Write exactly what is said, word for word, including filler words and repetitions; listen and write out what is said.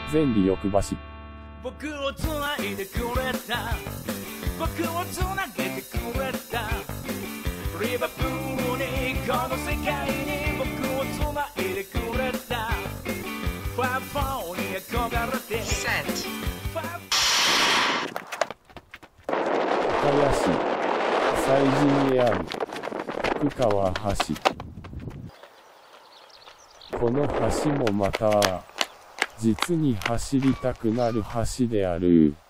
前理欲橋。 僕をつないでくれた、僕をつなげてくれた、リバプールにこの世界に僕をつないでくれた、ファーファーに憧れて深谷市西陣にある福川橋。この橋もまた実に走りたくなる橋である。